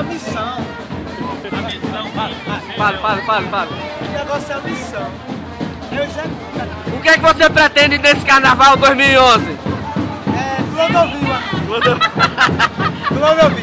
a missão. A missão, Fala. O negócio é a missão. Eu já... O que é que você pretende nesse Carnaval 2011? Clodovil. Clodovil.